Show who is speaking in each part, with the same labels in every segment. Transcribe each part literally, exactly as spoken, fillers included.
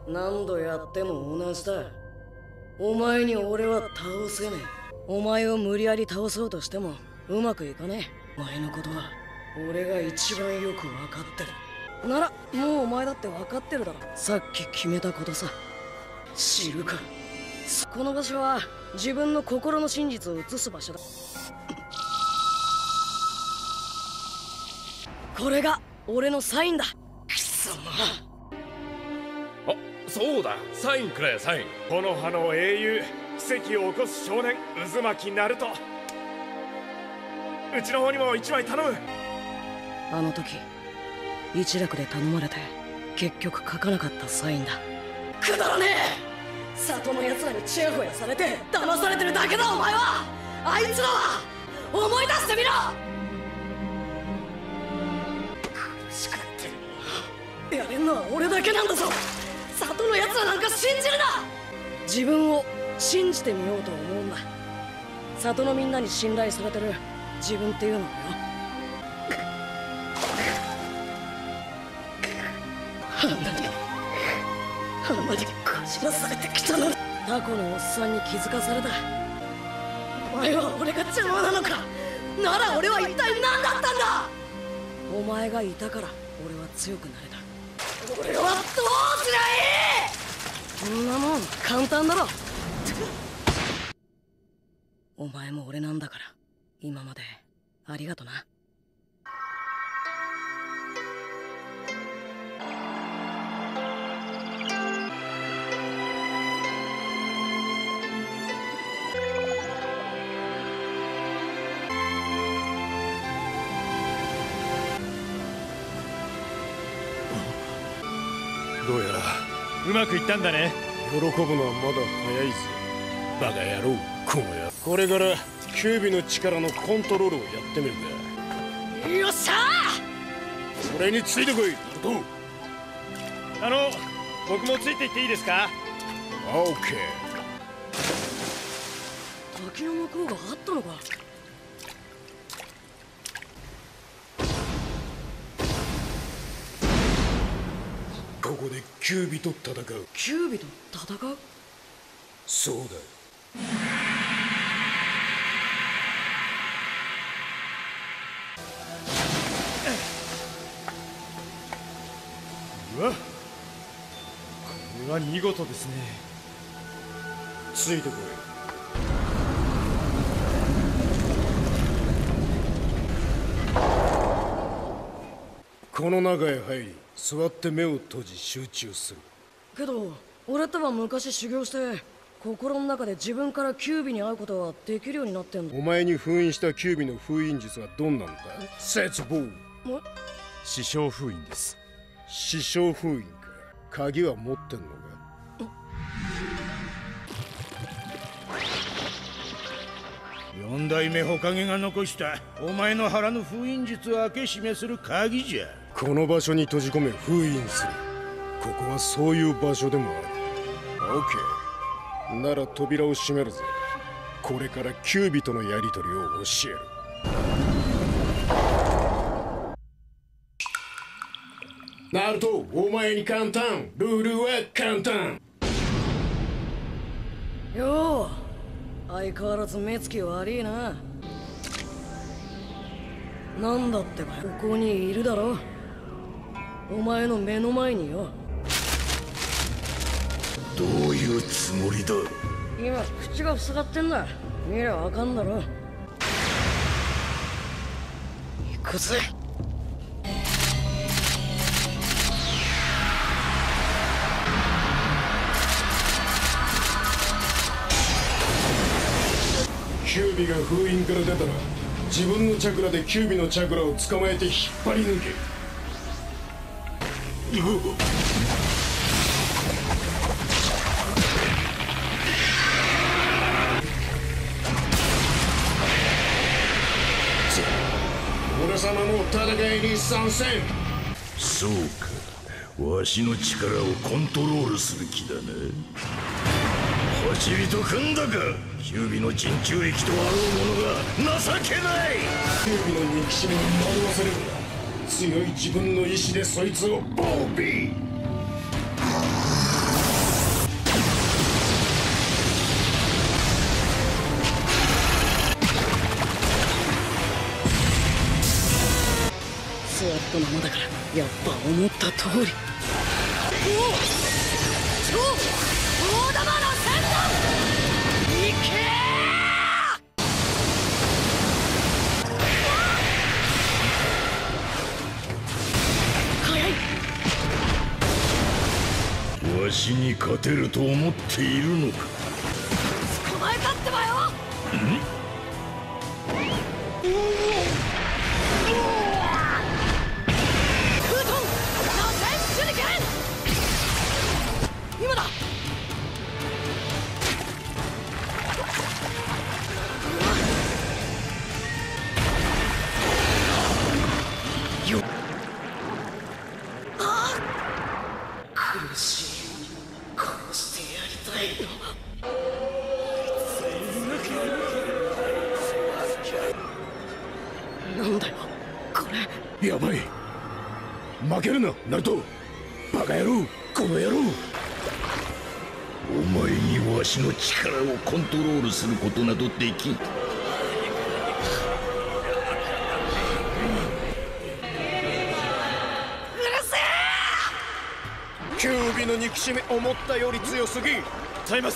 Speaker 1: 何度やっても同じだ。お前に俺は倒せねえ。お前を無理やり倒そうとしてもうまくいかねえ。お前のことは俺が一番よく分かってる。ならもうお前だって分かってるだろ。さっき決めたことさ。知るか。この場所は自分の心の真実を映す場所だ。これが俺のサインだ。貴様。
Speaker 2: あ、そうだ、サインくれサイン。
Speaker 3: この葉の英雄、奇跡を起こす少年渦巻鳴門。うちの方にも一枚頼む。
Speaker 1: あの時一楽で頼まれて結局書かなかったサインだ。くだらねえ。里の奴らにチヤホヤされて騙されてるだけだ。お前はあいつらは思い出してみろ。しかってやれんのは俺だけなんだぞ。里の奴らなんか信じるな。自分を信じてみようと思うんだ。里のみんなに信頼されてる自分っていうのはよ。あんなにあんなにこじらされてきたのに。タコのおっさんに気づかされた。お前は俺が邪魔なのか。なら俺は一体何だったんだ。お前がいたから俺は強くなれた。俺はどうすりゃいい。そんなもん簡単だろ。お前も俺なんだから今までありがとな。
Speaker 3: どうやらうまくいったんだね。喜ぶのはまだ早いぜ。バカ野郎。このやこれからキュービの力のコントロールをやってみるか。
Speaker 1: よっしゃ
Speaker 3: ー。俺についてこいナルト。あの僕もついていっていいですか。オーケ
Speaker 1: ー。滝の向こうがあったのか。
Speaker 3: ここでキュービと戦う。
Speaker 1: キュービと戦う。
Speaker 3: そうだ。うわっ、これは見事ですね。ついてこい。この中へ入り座って目を閉じ集中する。
Speaker 1: けど俺とは昔修行して心の中で自分からキュービに会うことはできるようになってんだ。
Speaker 3: お前に封印したキュービの封印術はどんなんだ。節棒。
Speaker 4: 師匠封印です。
Speaker 3: 師匠封印か。鍵は持ってんのか。
Speaker 5: 四代目火影が残したお前の腹の封印術を開け閉めする鍵じゃ。
Speaker 3: この場所に閉じ込め封印する。ここはそういう場所でもある。オッケー。なら扉を閉めるぜ。これからキュービとのやり取りを教える。ナルト、お前に簡単。ルールは簡単。
Speaker 1: よう、相変わらず目つき悪いな。なんだってば、ここにいるだろ。お前の目の前によ。
Speaker 5: どういうつもりだ。
Speaker 1: 今口が塞がってんだ。見りゃわかんだろ。行くぜ。
Speaker 3: キュービが封印から出たら自分のチャクラでキュービのチャクラを捕まえて引っ張り抜け。俺様の戦いに参戦。
Speaker 5: そうか、わしの力をコントロールする気だな。走りと組んだか。キュービの人中液とあろうものが情けない。
Speaker 3: キュービの憎しみに惑わせるんだ。強い自分の意志でそいつをボービー。
Speaker 1: 思った通り。おお、超大玉の戦闘、いけー。速い。
Speaker 5: わしに勝てると思っているのか。
Speaker 1: 捕まえたってばよ。今だ。よっ、ああ、苦しい。殺してやりたいの。なんだよこれ。
Speaker 3: やばい。負けるなナルト。バカ野郎、この野郎。
Speaker 5: お前にわしの力をコントロールすることなどできん。
Speaker 3: キュービの憎しみ思ったより強すぎ。
Speaker 4: 耐えます。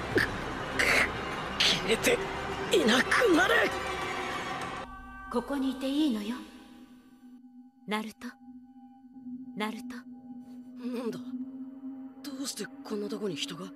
Speaker 1: 消えていなくなれ。
Speaker 6: ここにいていいのよ、ナルト。ナルト。
Speaker 1: なんだ、どうしてこんなとこに人が。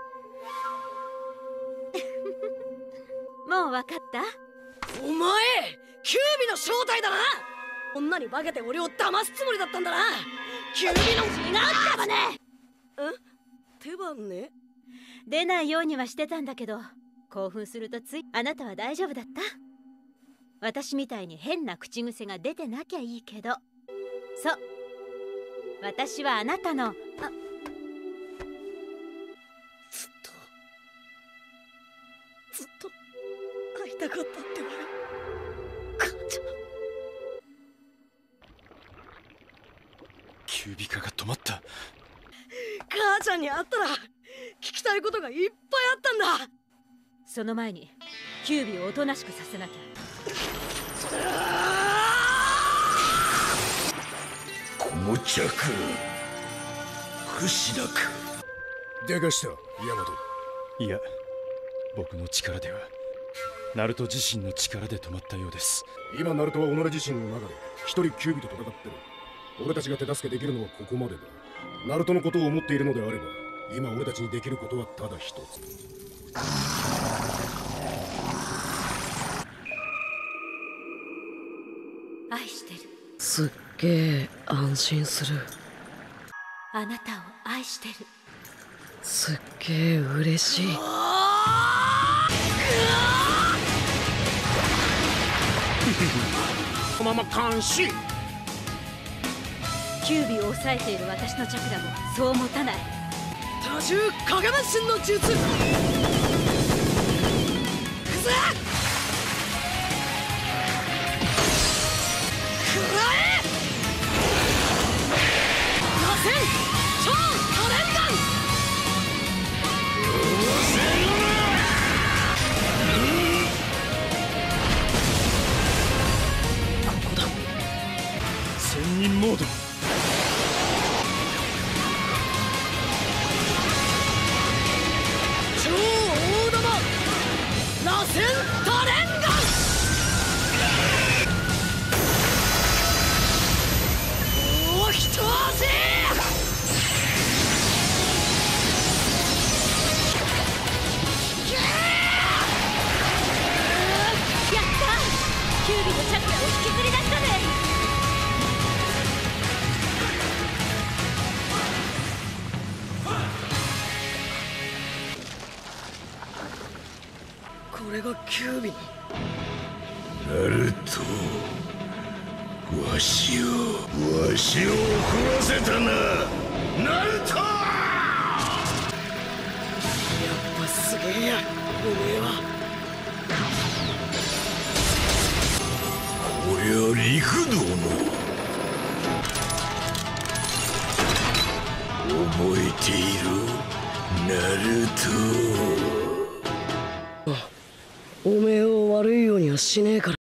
Speaker 6: もう分かった？
Speaker 1: お前キュービの正体だな。女に化けて俺を騙すつもりだったんだな。キュービの違う手羽ね。ん？手羽ね？
Speaker 6: 出ないようにはしてたんだけど、興奮するとつい。あなたは大丈夫だった？私みたいに変な口癖が出てなきゃいいけど。そう、私はあなたの。あ、
Speaker 1: ずっとずっと会いたかったってばよ、母ちゃん。
Speaker 4: キュービ化が止まった。
Speaker 1: 母ちゃんに会ったら聞きたいことがいっぱいあったんだ。
Speaker 6: その前にキュービをおとなしくさせなきゃ。
Speaker 5: この着不死だか。
Speaker 3: でかしたヤマト。
Speaker 4: いや、僕の力ではナルト自身の力で止まったようです。
Speaker 3: 今ナルトは己自身の中で一人キュービと戦ってる。俺たちが手助けできるのはここまでだ。ナルトのことを思っているのであれば、今俺たちにできることはただ一つ。
Speaker 6: 愛してる。
Speaker 1: すっげえ安心する。
Speaker 6: あなたを愛してる。
Speaker 1: すっげえ嬉しい。
Speaker 3: このまま監視。
Speaker 6: キュービを抑えている私のチャクラもそう持たない。
Speaker 1: 多重影分身の術。くぜ。
Speaker 4: 千人モード。
Speaker 1: 超大玉螺旋多連弾。もう一足。
Speaker 6: やった！キュービのチャクラを引きずり出したね。
Speaker 1: これがキュービの。
Speaker 5: ナルト、わしをわしを怒らせたな、ナルト。
Speaker 1: やっぱすげえや、おめえは。
Speaker 5: こりゃ陸道の。覚えているナルト。
Speaker 1: おめえを悪いようにはしねえから。